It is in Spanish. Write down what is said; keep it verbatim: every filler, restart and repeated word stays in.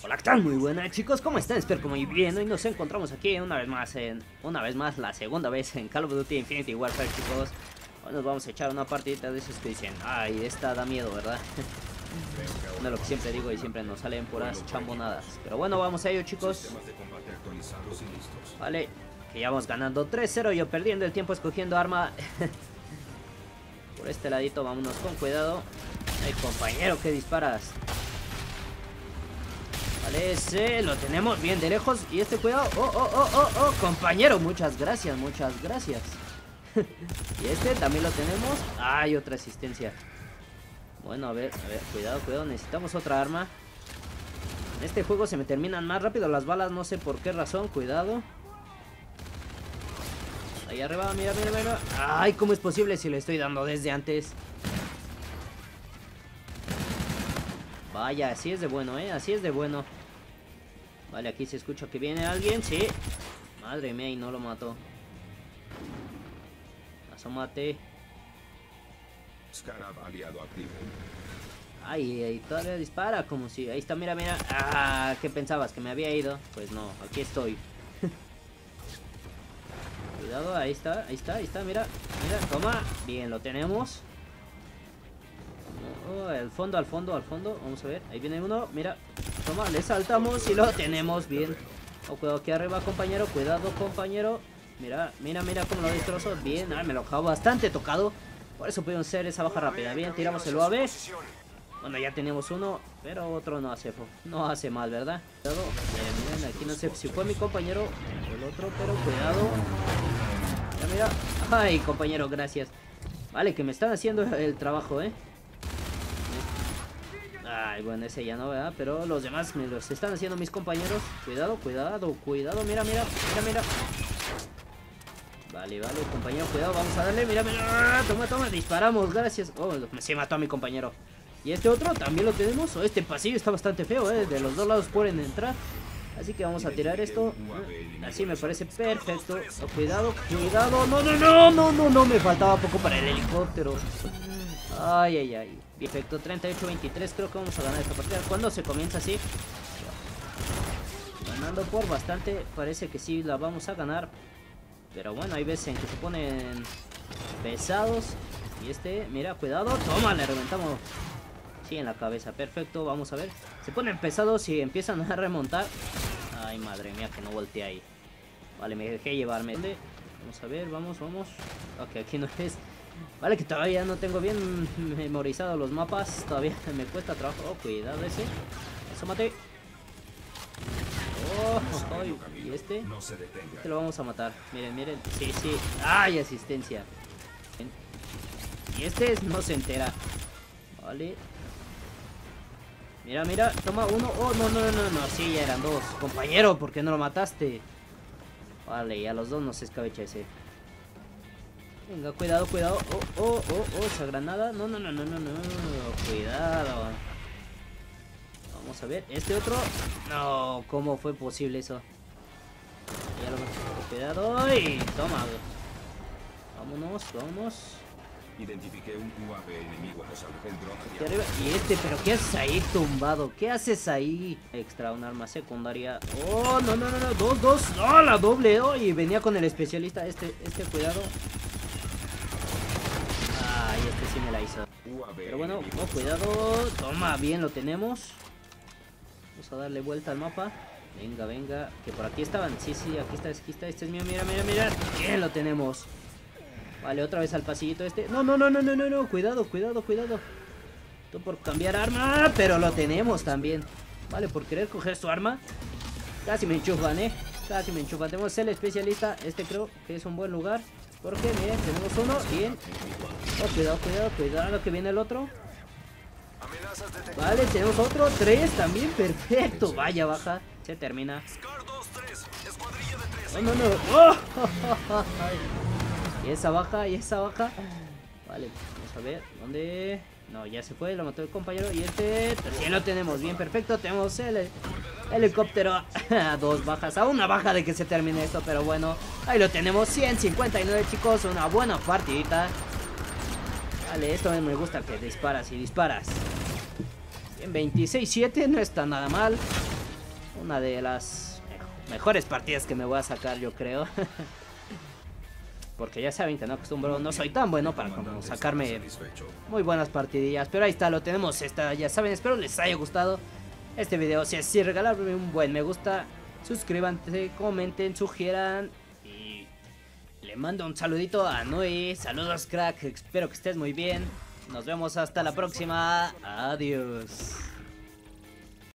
Hola, ¿qué tal? Muy buenas, chicos, ¿cómo están? Espero que muy bien. Hoy nos encontramos aquí una vez más en una vez más la segunda vez en Call of Duty Infinity Warfare, chicos. Hoy nos vamos a echar una partidita de esos que dicen, ay, esta da miedo, ¿verdad? No, lo que siempre digo y siempre nos salen puras chambonadas. Pero bueno, vamos a ello, chicos. Vale, que ya vamos ganando tres cero, yo perdiendo el tiempo escogiendo arma. Por este ladito, vámonos con cuidado. Ay, compañero, ¿qué disparas? Vale, ese lo tenemos bien de lejos. Y este cuidado, oh, oh, oh, oh, oh, compañero, muchas gracias, muchas gracias. Y este también lo tenemos. Ay, otra asistencia. Bueno, a ver, a ver, cuidado, cuidado, necesitamos otra arma. En este juego se me terminan más rápido las balas, no sé por qué razón, cuidado. Ahí arriba, mira, mira, mira. Ay, ¿cómo es posible si le estoy dando desde antes? Vaya, así es de bueno, eh, así es de bueno. Vale, aquí se escucha que viene alguien, sí. Madre mía, y no lo mató. Asómate. Scarab aliado activo. Ay, ahí todavía dispara como si... Ahí está, mira, mira. Ah, ¿qué pensabas? ¿Que me había ido? Pues no, aquí estoy. Cuidado, ahí está, ahí está, ahí está, mira. Mira, toma. Bien, lo tenemos. Oh, al fondo, al fondo, al fondo. Vamos a ver, ahí viene uno, mira. Toma, le saltamos y lo tenemos bien. Oh, cuidado aquí arriba, compañero. Cuidado, compañero. Mira, mira, mira cómo lo destrozo. Bien, ah, me lo dejaba bastante tocado. Por eso pudimos hacer esa baja rápida. Bien, tiramos el U A V. Bueno, ya tenemos uno, pero otro no hace no hace mal, ¿verdad? Cuidado. Miren, miren, aquí no sé si fue mi compañero o el otro, pero cuidado. Mira, mira. Ay, compañero, gracias. Vale, que me están haciendo el trabajo, ¿eh? Ay, bueno, ese ya no, ¿verdad? Pero los demás me los están haciendo mis compañeros. Cuidado, cuidado, cuidado. Mira, mira, mira, mira. Vale, vale, compañero, cuidado, vamos a darle, mira, mira, toma, toma, disparamos, gracias. Oh, se mató a mi compañero. Y este otro también lo tenemos. Oh, este pasillo está bastante feo, eh, de los dos lados pueden entrar. Así que vamos a tirar esto. Así me parece perfecto. Oh, cuidado, cuidado, no, no, no, no, no, no, me faltaba poco para el helicóptero. Ay, ay, ay. Perfecto, treinta y ocho a veintitrés, creo que vamos a ganar esta partida. ¿Cuándo se comienza así? Ganando por bastante, parece que sí la vamos a ganar. Pero bueno, hay veces en que se ponen pesados. Y este, mira, cuidado. Toma, le reventamos. Sí, en la cabeza, perfecto, vamos a ver. Se ponen pesados y empiezan a remontar. Ay, madre mía, que no volteé ahí. Vale, me dejé llevarme. Vamos a ver, vamos, vamos. Ok, aquí no es. Vale, que todavía no tengo bien memorizado los mapas. Todavía me cuesta trabajo. Oh, cuidado ese. Asómate. Oh, oh, oh, y este, este lo vamos a matar. Miren, miren. Sí, sí. ¡Ay, asistencia! Y este no se entera. Vale. Mira, mira. Toma uno. Oh, no, no, no, no, no. Sí, ya eran dos. Compañero, ¿por qué no lo mataste? Vale, y a los dos nos escabecha ese. Venga, cuidado, cuidado. Oh, oh, oh, oh, esa granada. No, no, no, no, no, no. Cuidado. Vamos a ver, este otro. No, ¿cómo fue posible eso? Ya lo hemos cuidado. Y toma. Vámonos, vámonos. Identifiqué un U A V enemigo al centro. Aquí arriba. Y este, pero ¿qué haces ahí tumbado? ¿Qué haces ahí? Extra, un arma secundaria. Oh, no, no, no, no. Dos, dos. No, la doble. Oh, y venía con el especialista. Este, este, cuidado. Ay, este sí me la hizo. Pero bueno, oh, cuidado. Toma, bien, lo tenemos. Vamos a darle vuelta al mapa. Venga, venga. Que por aquí estaban. Sí, sí, aquí está, aquí está. Este es mío. Mira, mira, mira. Bien, lo tenemos. Vale, otra vez al pasillito este. No, no, no, no, no, no, no. Cuidado, cuidado, cuidado. Tú por cambiar arma. Pero lo tenemos también. Vale, por querer coger su arma. Casi me enchufan, eh. Casi me enchufan. Tenemos el especialista. Este creo que es un buen lugar. Porque, miren, tenemos uno. Bien. Oh, cuidado, cuidado, cuidado que viene el otro. Vale, tenemos otro, tres también, perfecto. Vaya, baja, se termina. No, no, no. Oh, y esa baja, y esa baja. Vale, vamos a ver, ¿dónde? No, ya se fue, lo mató el compañero. Y este, también lo tenemos, bien, perfecto. Tenemos el helicóptero. Dos bajas, a una baja de que se termine esto. Pero bueno, ahí lo tenemos, ciento cincuenta y nueve, chicos. Una buena partidita. Vale, esto me gusta, que disparas y disparas. Bien, veintiséis siete, no está nada mal. una de las mejores partidas que me voy a sacar, yo creo. Porque ya saben que no acostumbro, no soy tan bueno para como sacarme muy buenas partidillas. Pero ahí está, lo tenemos, esta, ya saben, espero les haya gustado este video. Si es así, regalarme un buen me gusta, suscríbanse, comenten, sugieran. Y le mando un saludito a Noé, saludos crack, espero que estés muy bien. Nos vemos hasta la próxima, adiós.